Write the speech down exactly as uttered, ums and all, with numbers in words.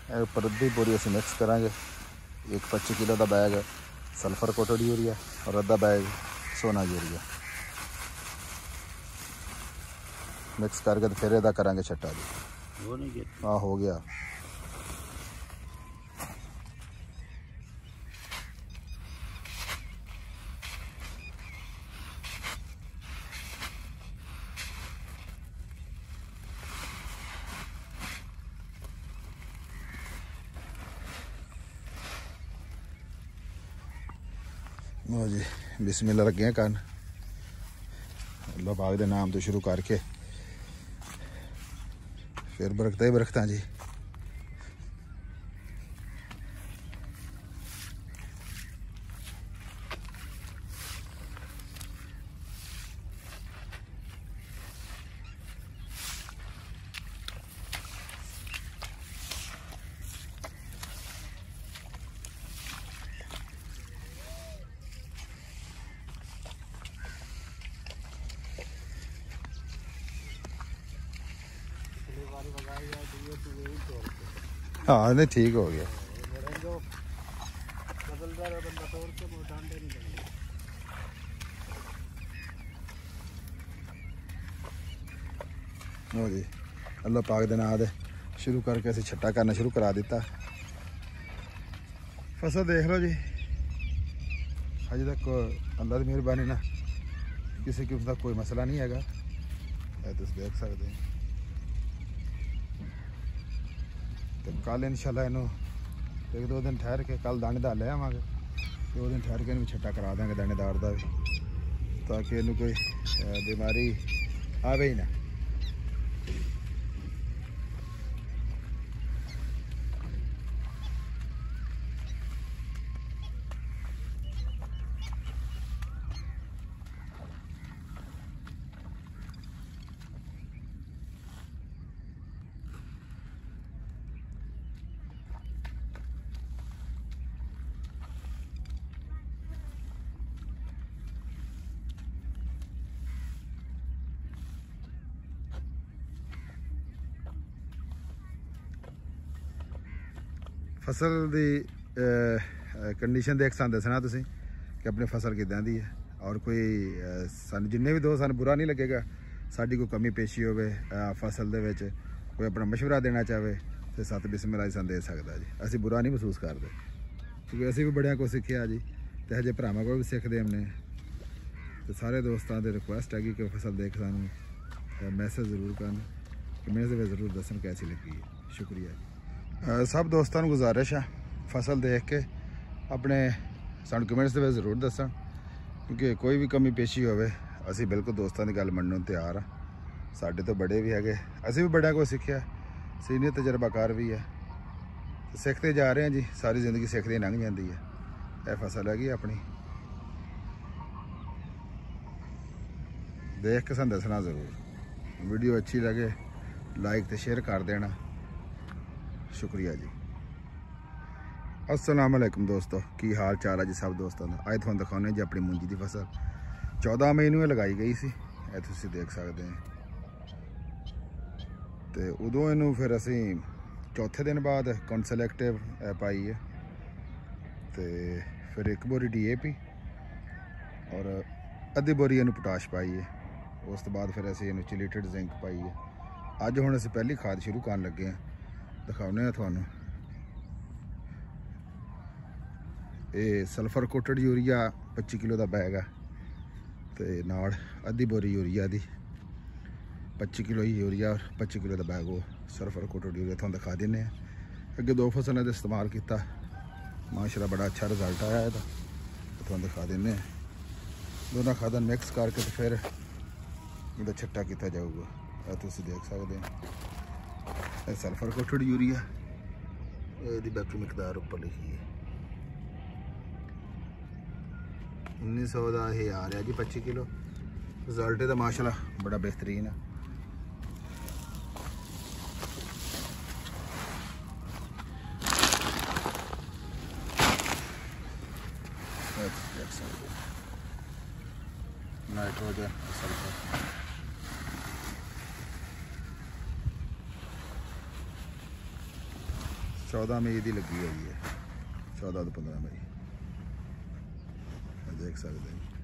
पर अद्धी बोरी असीं मिक्स करांगे। एक पच्ची किलो का बैग सल्फर कोटेड यूरिया और अद्धा बैग सोना यूरिया मिक्स करके तो फिर इहदा करांगे छट्टा जी। हो नहीं गया? हाँ हो गया। लो जी बिस्मिल्लाह लगे करन। अल्लाह पाक दे नाम तो शुरू करके फिर बरकतां ही बरकतां जी। हाँ नहीं ठीक हो गया। लो जी अल्लाह पाक दे नाम दे शुरू करके असीं छट्टा करना शुरू करा दिता। फसल देख लो जी अजे तक अल्लाह की मेहरबानी ना किसी किस्म का कोई मसला नहीं है। तुम देख सकते हैं तो कल इंशाल्लाह इनू एक दो दिन ठहर के कल दानेदार ले आवांगे। दो दिन ठहर के इनू छट्टा करा देंगे दानेदार का भी ताकि इनू कोई बीमारी आवे ही ना। फसल की कंडीशन देख सन दसना तुसीं कि अपनी फसल किदां दी है और कोई सन जिन्ने भी दो सन बुरा नहीं लगेगा। साडी कोई कमी पेशी होवे फसल दे विच कोई अपना मशवरा देना चाहे तो सत बिस्मिल्लाह सन दे सकदा जी। असीं बुरा नहीं महसूस करते क्योंकि असीं भी बड़ियां को सीखिया जी ते हजे भरावां को भी सीखदे हमने। तो सारे दोस्तां दे रिक्वेस्ट है कि फसल देख सानूं मैसेज जरूर करन कमेंट्स में जरूर दसन कैसी लगी है। शुक्रिया जी। Uh, सब दोस्तों को गुजारिश है फसल देख के अपने सानू कमेंट्स में जरूर दसन क्योंकि कोई भी कमी पेशी होवे असी बिल्कुल दोस्तों की गल मनने तैयार हाँ। साढ़े तो बड़े भी है असी भी बड़े को सीखिया सीनियर तजर्बाकार भी है तो सीखते जा रहे हैं जी। सारी जिंदगी सीखते लंघ जाती है। यह फसल हैगी अपनी देख के सन दसना जरूर। वीडियो अच्छी लगे लाइक तो शेयर कर देना। शुक्रिया जी। अस्सलाम वालेकुम दोस्तों की हाल चाल है जी सब दोस्तों का। अज तुहानूं दिखाने जी अपनी मूंजी की फसल चौदह मई नूं लगाई गई सी ये तुसीं देख सकते हैं। तो उदों इनू फिर असीं चौथे दिन बाद कौंसल एक्टिव पाई है तो फिर एक बोरी डी ए पी और अद्धी बोरी इनू पोटाश पाई है। उस तो बाद फिर असीं इनू चिलीटेड जिंक पाई है। अज हुण असीं पहली खाद शुरू करन लगे हैं दिखाने थानू। ये सल्फर कोटेड यूरिया पच्ची किलो का बैग है तो नाल अद्धी बोरी यूरिया दी पच्ची किलो ही यूरिया और पच्ची किलो का बैग वो सल्फर कोटेड यूरिया थानू दिखा देने। अगे दो फसलों का इस्तेमाल किया माशाल्लाह बड़ा अच्छा रिजल्ट आया है तो थानू दिखा देने। दोनों खादन मिक्स करके तो फिर इहदा छट्टा किया जाऊगा। तुसीं देख सकते हैं सल्फर कोटेड यूरिया यदि बाकी मकदार उपर लिखी है उन्नीस सौ का ये आ रहा जी पच्ची किलो। रिजल्ट तो माशाल्लाह बड़ा बेहतरीन है। नाइट्रोजन सल्फर चौदह मई की लगी हुई है, चौदह तो पंद्रह मई देख सकते हैं।